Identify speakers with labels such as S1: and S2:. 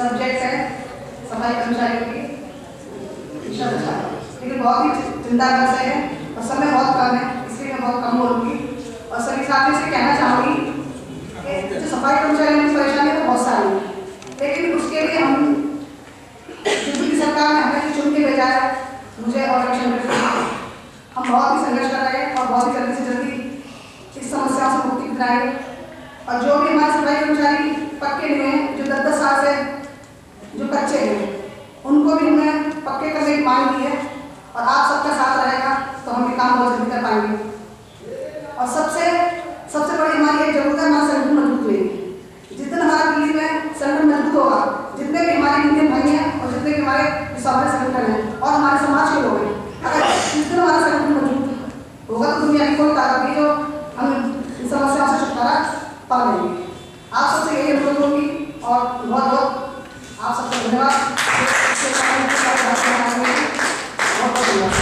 S1: Subject है सफाई कर्मचारियों की विषय अच्छा, लेकिन बहुत ही चिंता का विषय है और समय बहुत कम है, इसलिए मैं बहुत कम बोलूँगी। और सभी साथियों से कहना चाहूँगी कि जो सफाई कर्मचारियों की परेशानी तो बहुत सारी है, लेकिन उसके लिए हम यूपी सरकार ने हमें चुन के भेजा है, मुझे और रक्षण हम बहुत ही संघर्ष कर रहे हैं और बहुत ही जल्दी से जल्दी इस समस्या से मुक्ति दिलाएंगे। और जो भी हमारे सफाई कर्मचारी पक्के हुए हैं, जो 10-10 साल से जो कच्चे हैं, उनको भी हमने पक्के करने की मांग की है और आप सबका साथ रहेगा तो हम ये काम बहुत जल्दी कर पाएंगे। और सबसे बड़ी हमारी एक जरूरत है, हमारा संगठन मजबूत होगी। जितना हमारा दिल्ली में संगठन मजबूत होगा, जितने भी हमारे इंडियन भाई हैं और जितने भी हमारे सामान्य संगठन हैं और हमारे समाज के लोग हैं, अगर जिस दिन हमारा संगठन मजबूत होगा तो दुनिया की कोई ताकत नहीं जो हम इन समस्याओं से छुटकारा पा लेंगे। आप सबसे यही अनुरोध होगी और बहुत बहुत आप सबको धन्यवाद। बहुत बहुत धन्यवाद।